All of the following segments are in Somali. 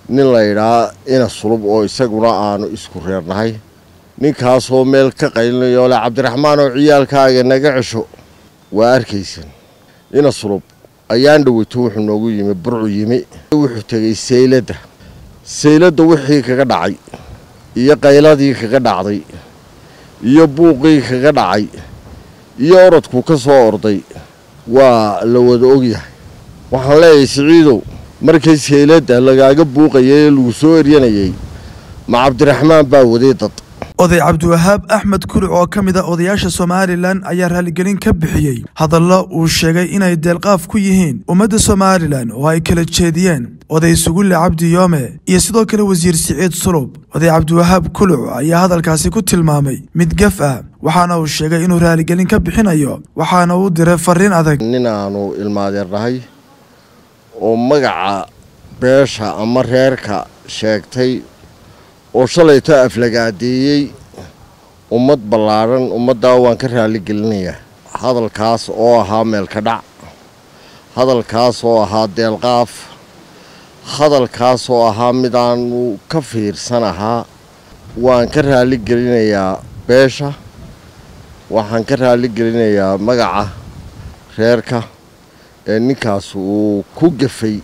nin la yidhaa ina sulub oo isaguna aanu isku reernahay ninkaasoo meel ka qaylinayo le cabdiraxmaan oo ciyaalkaaga naga cesho waa arkaysan ina sulub ayaan dhaweyto wuxuu noogu yimi burcu yimi wuxuu tegay sayladda wixii kaga dhacay iyo qayladii kaga dhacday iyo buuqii kaga dhacay iyo orodku ka soo orday waa la wada ogyahay waxaan leeyahay Siciidow markay sayladda lagaaga buuqayay lagu soo eryanayay ma cabdiraxmaan baa waday dad oday Cabdiwahaab Axmed Kuluc oo kamid ah odayaasha Soomaaliland ayaa raaligelin ka bixiyay hadallo uu sheegay inay deelqaaf ku yihiin ummadda Soomaaliland oo ay kala jeediyeen oday Sugulle Cabdi Yoome iyo sidoo kale wasiir Siciid Sulub oday Cabdiwahaab Kuluc ayaa hadalkaasi ku tilmaamay mid gaf ah waxaana uu sheegay inuu raaligelin ka bixinayo waxaana uu diray fariin adag nin aanu ilmaadeernahay oo magaca beesha ama reerka sheegtay oo shalayto aflagaadeeyay ummad ballaaran ummadda waan ka raali gelinayaa hadalkaas oo ahaa meel ka dhac hadalkaas oo ahaa deelqaaf hadalkaas oo ahaa mid aanu ka fiirsanahaa waan ka raali gelinayaa beesha waxaan ka raali gelinayaa magaca reerka ee ninkaas uu ku gafay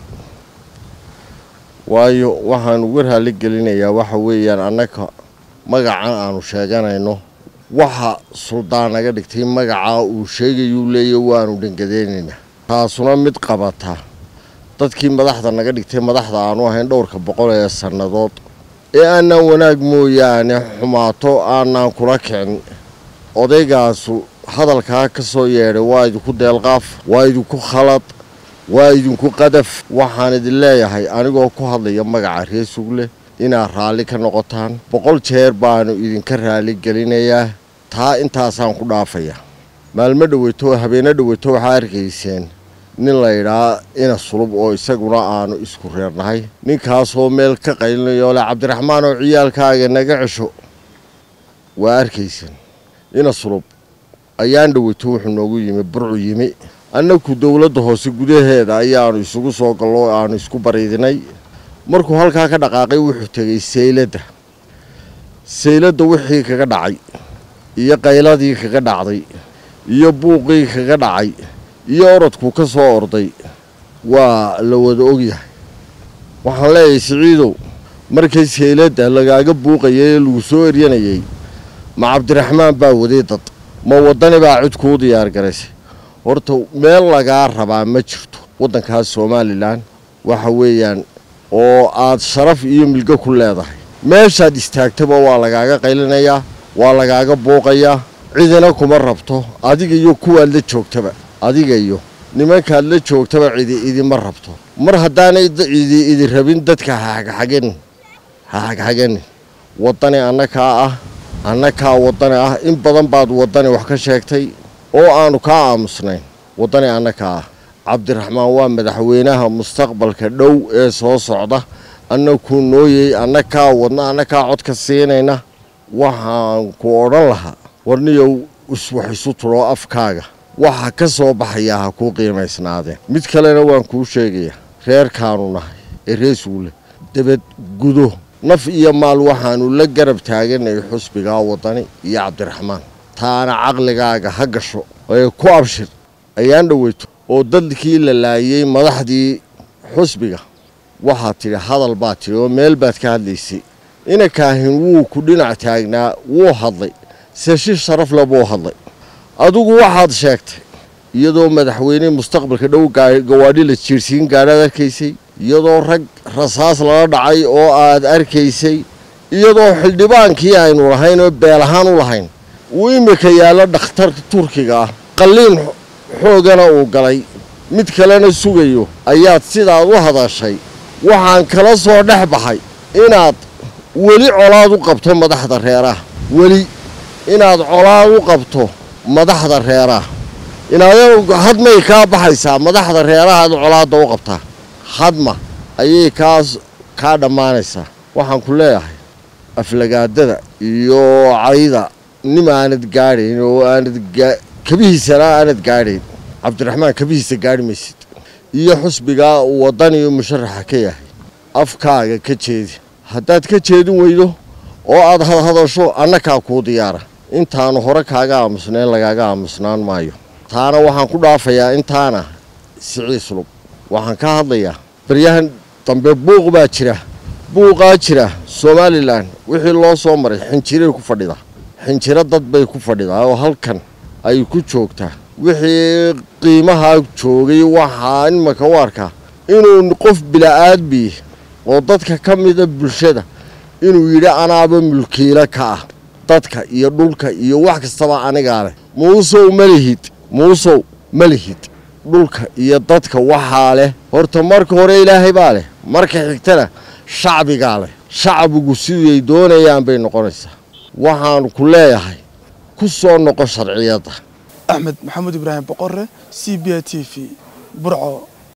waayo waxaan uga raali gelinayaa waxa weeyaan annaka magacan aanu sheeganayno waxa suldaan naga dhigtay magaca uu sheegayuu leeyahay waanu dhangadeynayna taasuna mid qabata dadkii madaxda naga dhigtay madaxda aanu ahayn dhowrka boqol ee sannadood ee aanan wanaag mooyaane xumaato aanan kula kicin odaygaasu hadalkaa ka soo yeedhay waa idinku deelqaaf waa idinku khalad waa idinku qadaf waxaan idin leeyahay anigoo ku hadlaya magaca reer Sugulle inaad raalli ka noqotaan 100 jeer baanu idinka raali gelinayaa taa intaasaan ku dhaafaya maalmo dhaweyto habeena dhaweyto waxaa arkayseen nin la yidhaa ina sulub oo isaguna aanu isku reernahay ninkaasoo meel ka qaylinayo le cabdiraxmaan oo ciyaalkaaga naga cesho waa arkaysan ina sulub ayaan dhaweyto wuxuu noogu yimi burcu yimi annagu dawladda hoose gudaheeda ayaanu isugu soo gallo aanu isku bariidinay markuu halkaa ka dhaqaaqay wuxuu tegay sayladda wixii kaga dhacay iyo qayladii kaga dhacday iyo buuqii kaga dhacay iyo orodku ka soo orday waa la wada ogyahay waxaan leeyahay Siciidow markay sayladda lagaaga buuqayay lagu soo eryanayay ma cabdiraxmaan baa waday dad ma wadani baa cid ku diyaar garaysay horta meel laga rabaa ma jirto waddankaas Soomaaliland waxa weeyaan oo aad sharaf iyo milga ku leedahay meeshaad istaagtaba waa lagaaga qaylinayaa waa lagaaga booqayaa cidina kuma rabto adiga iyo kuwaad la joogtaba adiga iyo nimankaad la joogtaba cidi idima rabto mar haddaanay cidi rabin dadka xagxagan wadani annaka wadani ah in badan baad wadani wax ka sheegtay oo aanu ka aamusnayn wadani annaka cabdiraxmaan waa madaxweynaha mustaqbalka dhow ee soo socda annagu nooyay annaka codka siinayna waxaan ku oran lahaa warniyow wax isu turo afkaaga waxa ka soo baxaya ha ku qiimaysnaadeen mid kalena waan kuu sheegayaa reerkaanu nahay ee reer Sugulle dabad gudo naf iyo maal waxaanu la garab taaganay xusbiga wadani iyo cabdiraxmaan taana caqligaaga ha gasho oo ku abshir ayaan dhaweyto oo dadkii la laayay madaxdii xusbiga waxa tiri hadal baa tiri oo meel baad ka hadlaysay ina kaahin wuu ku dhinac taagnaa wuu hadlay si sharaf leh buu hadlay adigu waxaad sheegtay iyadoo madaxweyne mustaqbalka dhow gawaadhi la jiirsiin gaadhaad arkaysay iyadoo rag rasaas lala dhacay oo aad arkaysay iyadoo xildhibaankii aynu lahayn oo beel ahaan u lahayn uu imika yaalo dhakhtarka Turkiga ah qalliin xoogana uu galay mid kalena sugayo ayaad sidaad u hadashay waxaan kala soo dhex baxay inaad weli colaad u qabto madaxda reeraha weli inaad colaad u qabto madaxda reeraha inaad hadmay ka baxaysaa madaxda reeraha colaad u qabtaa hadma ayay ka dhamaanaysaa waxaan ku leeyahay aflagaadada iyo cayda nimaanad gaadhayn oo aanad kabihiisana aanad gaadhayn cabdiraxmaan kabihiisa gaadhi maysid iyo xusbiga wadani iyo musharaxa ka yahay afkaaga ka jeedi haddaad ka jeedin weydo oo aad hadhadasho annakaa kuu diyaara intaanu hore kaaga aamusnayn lagaaga aamusnaan maayo taana waxaan ku dhaafayaa intaana siciislub waxaan ka hadlayaa baryahan dambe buuq baa jira buuqaa jira Somaliland wixii loo soo maray xinjiray ku fadhida xinjira dad bay ku fadhidaa oo halkan ay ku joogtaa wixii qiimaha joogay waxa in ma ka warka inuu qof bilaaadbi oo dadka kamida bulshada inuu yiri anaaba mulkiila ka ah dadka iyo dhulka iyo wax kastaba aniga leh muusow malihid dhulka iyo dadka waxa leh horta marka hore ilaahay baa leh marka xigtana shacbiga leh shacbigu sidii doonayaan bay noqonaysaa waxaan ku leeyahay ku soo noqo sharciyada Ahmed Maxamed Ibrahim Boqorre CBA TV Burco